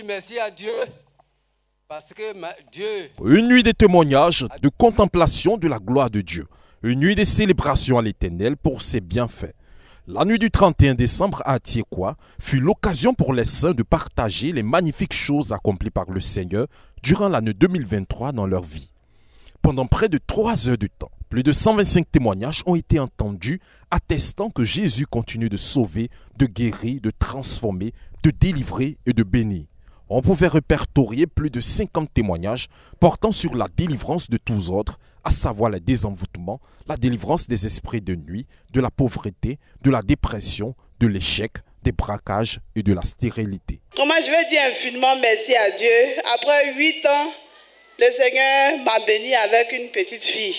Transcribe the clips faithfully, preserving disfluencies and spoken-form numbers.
merci à Dieu. Parce que ma, Dieu... Une nuit de témoignages, de contemplation de la gloire de Dieu. Une nuit de célébration à l'Éternel pour ses bienfaits. La nuit du trente et un décembre à Atiekwa fut l'occasion pour les saints de partager les magnifiques choses accomplies par le Seigneur durant l'année deux mille vingt-trois dans leur vie. Pendant près de trois heures de temps, plus de cent vingt-cinq témoignages ont été entendus attestant que Jésus continue de sauver, de guérir, de transformer, de délivrer et de bénir. On pouvait répertorier plus de cinquante témoignages portant sur la délivrance de tous ordres, à savoir le désenvoûtement, la délivrance des esprits de nuit, de la pauvreté, de la dépression, de l'échec, des braquages et de la stérilité. Comment je vais dire infiniment merci à Dieu. Après huit ans, le Seigneur m'a béni avec une petite fille.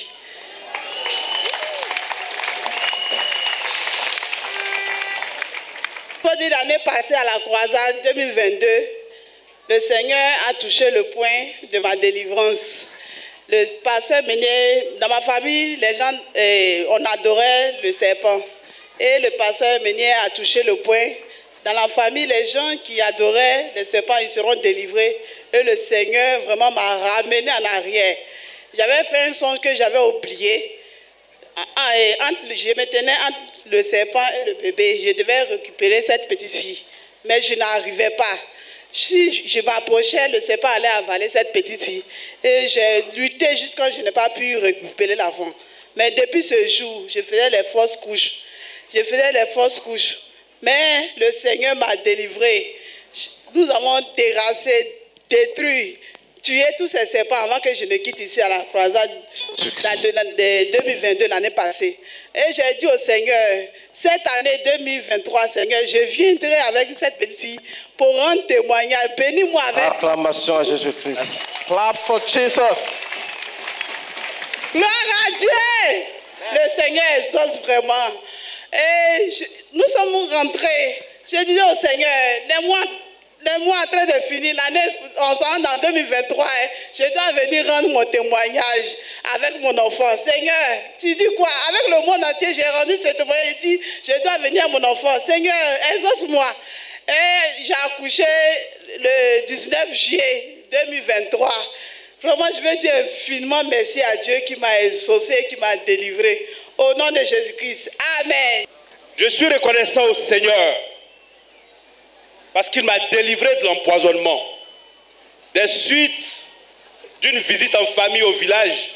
Il faut dire l'année passée à la croisade deux mille vingt-deux, le Seigneur a touché le point de ma délivrance. Le pasteur Meunier, dans ma famille, les gens, eh, on adorait le serpent. Et le pasteur Meunier a touché le point. Dans la famille, les gens qui adoraient le serpent, ils seront délivrés. Et le Seigneur vraiment m'a ramené en arrière. J'avais fait un songe que j'avais oublié. Je me tenais entre le serpent et le bébé. Je devais récupérer cette petite fille. Mais je n'arrivais pas. Si je m'approchais, le serpent allait avaler cette petite fille. Et j'ai lutté jusqu'à ce que je n'ai pas pu récupérer l'enfant. Mais depuis ce jour, je faisais les fausses couches. Je faisais les fausses couches. Mais le Seigneur m'a délivré. Nous avons terrassé, détruit, tué tous ces serpents avant que je ne quitte ici à la croisade de deux mille vingt-deux, l'année passée. Et j'ai dit au Seigneur, cette année deux mille vingt-trois, Seigneur, je viendrai avec cette petite fille pour rendre témoignage. Bénis-moi avec... Acclamation à Jésus-Christ. Clap for Jesus. Gloire à Dieu. Le Seigneur exauce vraiment. Et je, nous sommes rentrés. Je disais au Seigneur, les mois, les mois en train de finir, l'année, on s'en dans deux mille vingt-trois, hein, je dois venir rendre mon témoignage avec mon enfant. Seigneur, tu dis quoi? Avec le monde entier, j'ai rendu ce témoignage. Je dis, je dois venir à mon enfant. Seigneur, exauce-moi. Et j'ai accouché le dix-neuf juillet deux mille vingt-trois. Vraiment, je veux dire infiniment merci à Dieu qui m'a exaucé, qui m'a délivré. Au nom de Jésus-Christ. Amen. Je suis reconnaissant au Seigneur parce qu'il m'a délivré de l'empoisonnement. Des suites d'une visite en famille au village,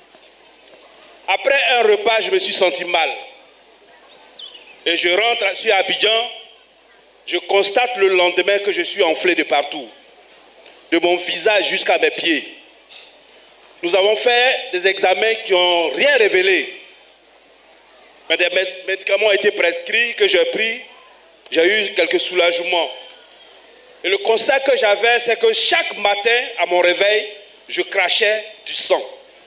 après un repas, je me suis senti mal. Et je rentre sur Abidjan, je constate le lendemain que je suis enflé de partout, de mon visage jusqu'à mes pieds. Nous avons fait des examens qui n'ont rien révélé. Mais des médicaments ont été prescrits, que j'ai pris, j'ai eu quelques soulagements. Et le constat que j'avais, c'est que chaque matin, à mon réveil, je crachais du sang.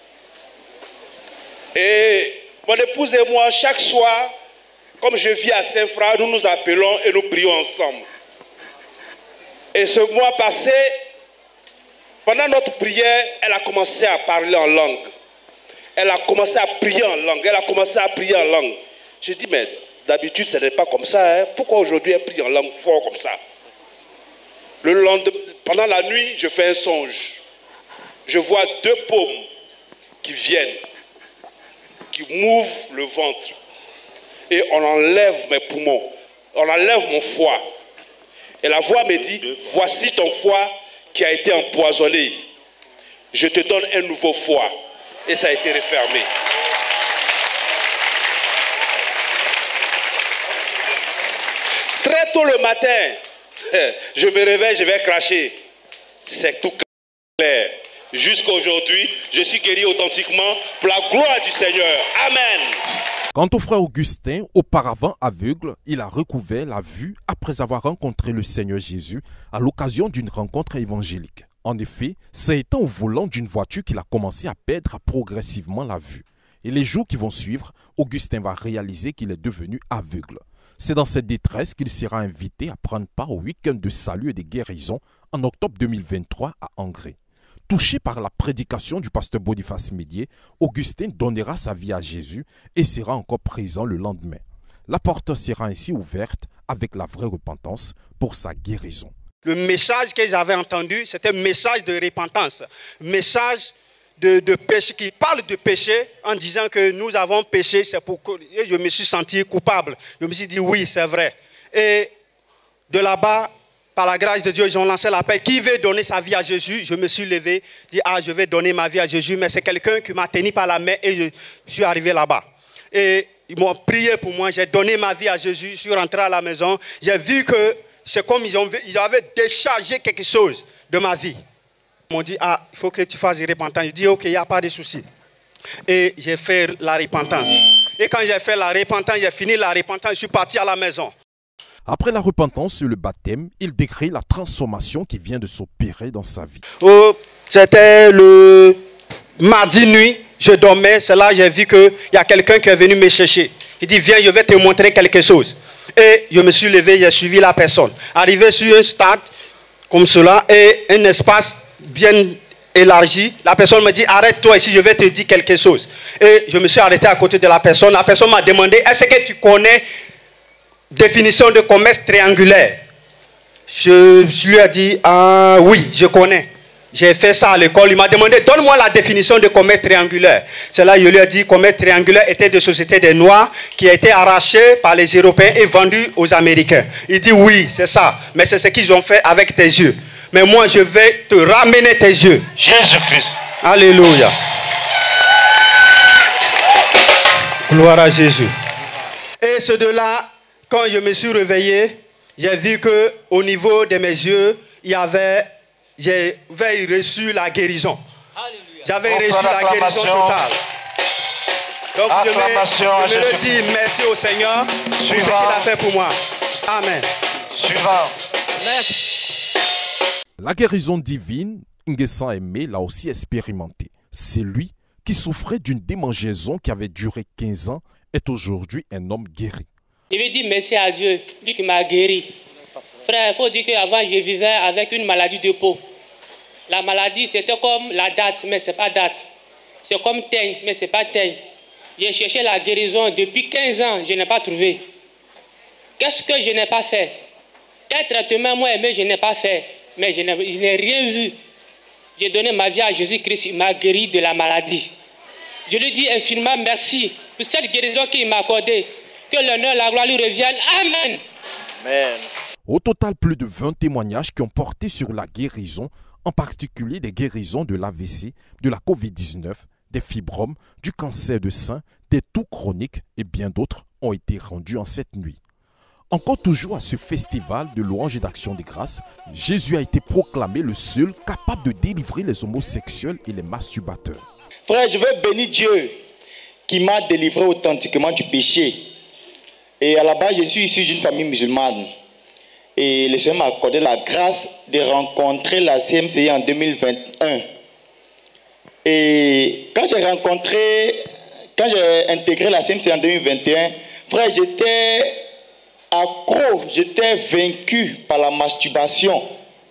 Et mon épouse et moi, chaque soir, comme je vis à Saint-Fra, nous nous appelons et nous prions ensemble. Et ce mois passé, pendant notre prière, elle a commencé à parler en langue. Elle a commencé à prier en langue. Elle a commencé à prier en langue. J'ai dit, mais d'habitude, ce n'est pas comme ça. Hein? Pourquoi aujourd'hui elle prie en langue fort comme ça? Le lendemain, pendant la nuit, je fais un songe. Je vois deux paumes qui viennent, qui m'ouvrent le ventre. Et on enlève mes poumons. On enlève mon foie. Et la voix me dit, voici ton foie qui a été empoisonné. Je te donne un nouveau foie. Et ça a été refermé. Très tôt le matin, je me réveille, je vais cracher. C'est tout clair. Jusqu'à aujourd'hui, je suis guéri authentiquement pour la gloire du Seigneur. Amen. Quant au frère Augustin, auparavant aveugle, il a recouvert la vue après avoir rencontré le Seigneur Jésus à l'occasion d'une rencontre évangélique. En effet, c'est étant au volant d'une voiture qu'il a commencé à perdre progressivement la vue. Et les jours qui vont suivre, Augustin va réaliser qu'il est devenu aveugle. C'est dans cette détresse qu'il sera invité à prendre part au week-end de salut et de guérison en octobre deux mille vingt-trois à Angré. Touché par la prédication du pasteur Boniface Médier, Augustin donnera sa vie à Jésus et sera encore présent le lendemain. La porte sera ainsi ouverte avec la vraie repentance pour sa guérison. Le message que j'avais entendu, c'était un message de repentance, un message de, de péché, qui parle de péché en disant que nous avons péché, c'est pour que et je me suis senti coupable. Je me suis dit oui, c'est vrai. Et de là-bas, par la grâce de Dieu, ils ont lancé l'appel. Qui veut donner sa vie à Jésus? Je me suis levé, dit ah, je vais donner ma vie à Jésus, mais c'est quelqu'un qui m'a tenu par la main et je suis arrivé là-bas. Et ils m'ont prié pour moi, j'ai donné ma vie à Jésus, je suis rentré à la maison, j'ai vu que c'est comme ils, ont, ils avaient déchargé quelque chose de ma vie. Ils m'ont dit, ah, il faut que tu fasses repentance. Je dis, ok, il n'y a pas de souci. Et j'ai fait la repentance. Et quand j'ai fait la repentance, j'ai fini la repentance, je suis parti à la maison. Après la repentance et le baptême, il décrit la transformation qui vient de s'opérer dans sa vie. Oh, c'était le mardi nuit, je dormais, c'est là que j'ai vu qu'il y a quelqu'un qui est venu me chercher. Il dit, viens, je vais te montrer quelque chose. Et je me suis levé, j'ai suivi la personne. Arrivé sur un stade comme cela et un espace bien élargi, la personne me dit, arrête-toi ici, je vais te dire quelque chose. Et je me suis arrêté à côté de la personne. La personne m'a demandé, est-ce que tu connais définition de commerce triangulaire? Je, je lui ai dit, ah oui, je connais. J'ai fait ça à l'école. Il m'a demandé, donne-moi la définition de commerce triangulaire. C'est là que je lui ai dit, commerce triangulaire était des sociétés des Noirs qui a été arrachées par les Européens et vendues aux Américains. Il dit, oui, c'est ça. Mais c'est ce qu'ils ont fait avec tes yeux. Mais moi, je vais te ramener tes yeux. Jésus-Christ. Alléluia. Gloire à Jésus. Et ce de là, quand je me suis réveillé, j'ai vu qu'au niveau de mes yeux, il y avait... J'avais reçu la guérison. J'avais reçu la guérison totale. Donc je me, je me le dis merci au Seigneur pour ce qu'il a fait pour moi. Amen. Suivant. La guérison divine, Nguessan Aimé l'a aussi expérimenté. C'est lui qui souffrait d'une démangeaison qui avait duré quinze ans est aujourd'hui un homme guéri. Je veux dire merci à Dieu, lui qui m'a guéri. Frère, il faut dire qu'avant, je vivais avec une maladie de peau. La maladie, c'était comme la date, mais ce n'est pas date. C'est comme teigne, mais ce n'est pas teigne. J'ai cherché la guérison depuis quinze ans, je n'ai pas trouvé. Qu'est-ce que je n'ai pas fait? Quel traitement moi aimé, je n'ai pas fait. Mais je n'ai rien vu. J'ai donné ma vie à Jésus-Christ, il m'a guéri de la maladie. Je lui dis infiniment merci pour cette guérison qu'il m'a accordée. Que l'honneur et la gloire lui reviennent. Amen. Amen. Au total, plus de vingt témoignages qui ont porté sur la guérison, en particulier des guérisons de l'A V C, de la COVID dix-neuf, des fibromes, du cancer de sein, des toux chroniques et bien d'autres ont été rendus en cette nuit. Encore toujours à ce festival de louange et d'action de grâce, Jésus a été proclamé le seul capable de délivrer les homosexuels et les masturbateurs. Frère, je veux bénir Dieu qui m'a délivré authentiquement du péché. Et à la base, je suis issu d'une famille musulmane. Et le Seigneur m'a accordé la grâce de rencontrer la C M C I en deux mille vingt et un. Et quand j'ai rencontré, quand j'ai intégré la C M C I en deux mille vingt et un, frère, j'étais accro, j'étais vaincu par la masturbation.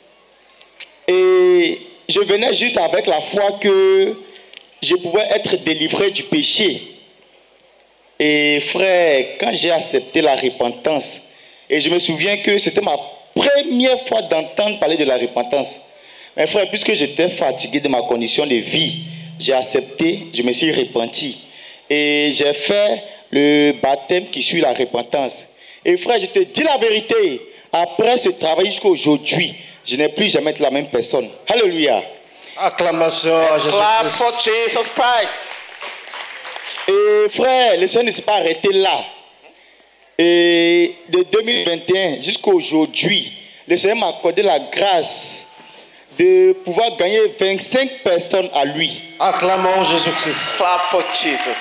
Et je venais juste avec la foi que je pouvais être délivré du péché. Et frère, quand j'ai accepté la repentance, et je me souviens que c'était ma première fois d'entendre parler de la repentance. Mais frère, puisque j'étais fatigué de ma condition de vie, j'ai accepté, je me suis repenti. Et j'ai fait le baptême qui suit la repentance. Et frère, je te dis la vérité, après ce travail jusqu'à aujourd'hui, je n'ai plus jamais été la même personne. Alléluia. Acclamation à Clap for Jesus Christ. Et frère, le Seigneur ne s'est pas arrêté là. Et de deux mille vingt et un jusqu'à aujourd'hui, le Seigneur m'a accordé la grâce de pouvoir gagner vingt-cinq personnes à lui. Acclamons Jésus-Christ. Clap for Jesus.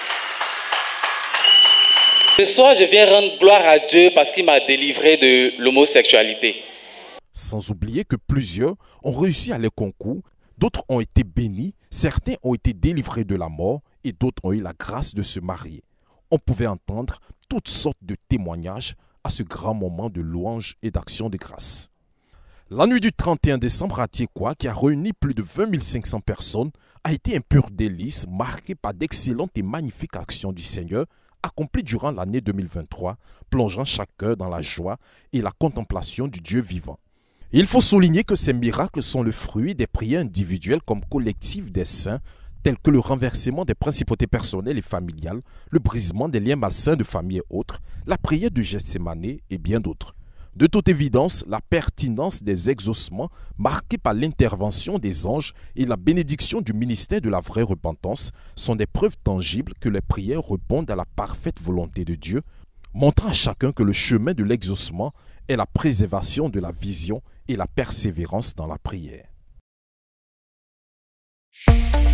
Ce soir, je viens rendre gloire à Dieu parce qu'il m'a délivré de l'homosexualité. Sans oublier que plusieurs ont réussi à les concours, d'autres ont été bénis, certains ont été délivrés de la mort et d'autres ont eu la grâce de se marier. On pouvait entendre toutes sortes de témoignages à ce grand moment de louange et d'action de grâce. La nuit du trente et un décembre à Tiekwa, qui a réuni plus de vingt mille cinq cents personnes, a été un pur délice marqué par d'excellentes et magnifiques actions du Seigneur accomplies durant l'année deux mille vingt-trois, plongeant chaque cœur dans la joie et la contemplation du Dieu vivant. Il faut souligner que ces miracles sont le fruit des prières individuelles comme collectives des saints, tels que le renversement des principautés personnelles et familiales, le brisement des liens malsains de famille et autres, la prière de Gethsémane et bien d'autres. De toute évidence, la pertinence des exaucements marqués par l'intervention des anges et la bénédiction du ministère de la vraie repentance sont des preuves tangibles que les prières répondent à la parfaite volonté de Dieu, montrant à chacun que le chemin de l'exaucement est la préservation de la vision et la persévérance dans la prière.